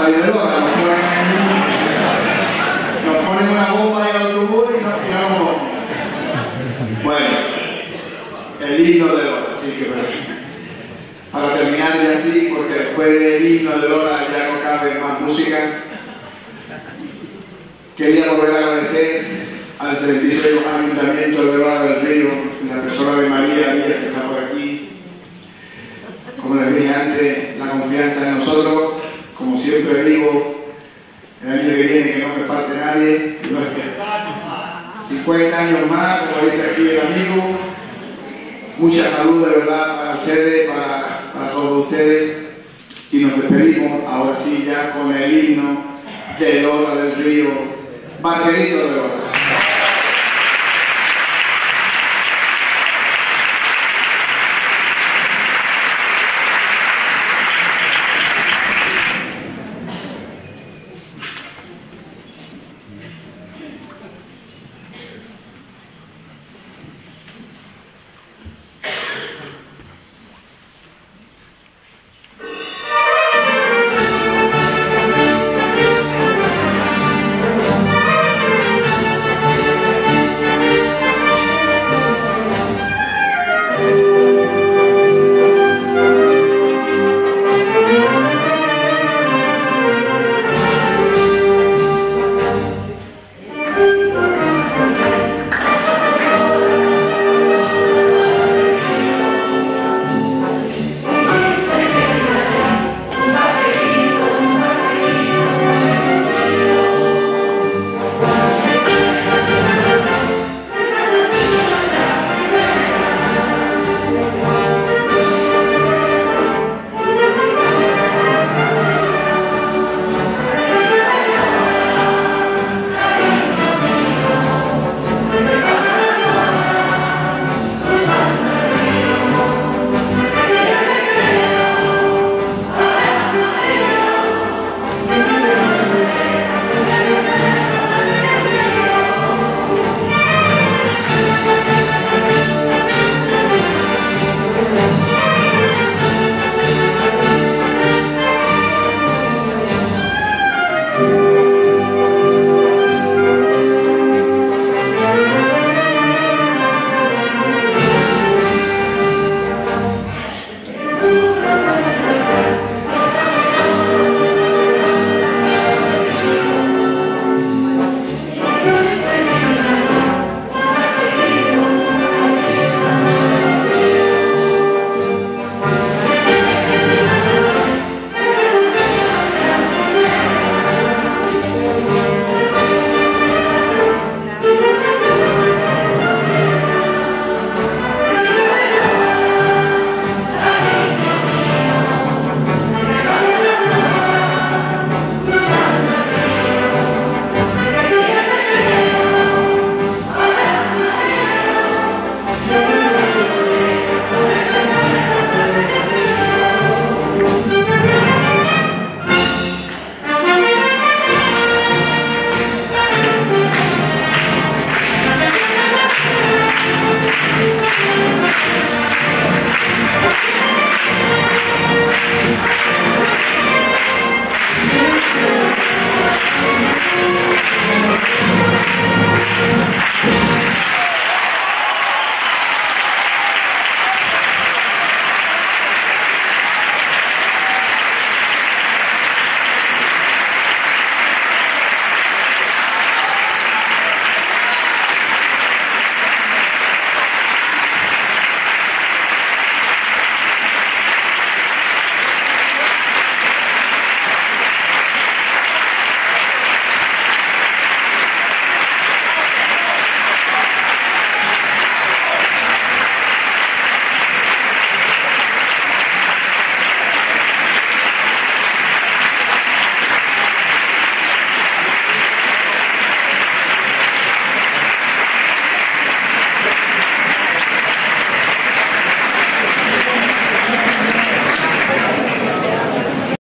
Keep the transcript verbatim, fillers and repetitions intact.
salir de Lora, nos ponen, nos ponen una bomba en el autobús y nos tiramos. Bueno, el himno de Lora, así que bueno, para terminar ya así, porque después del himno de Lora ya no cabe más música, quería volver a agradecer al Servicio Ayuntamiento de Lora del Río, en la persona de María Díaz, que está por aquí. Como les dije antes, la confianza en nosotros, como siempre digo, el año que viene que no me falte nadie, no es que cincuenta años más, como dice aquí el amigo, mucha salud de verdad para ustedes, para, para todos ustedes, y nos despedimos ahora sí ya con el himno de Lora del Río, Barquerito de Lora.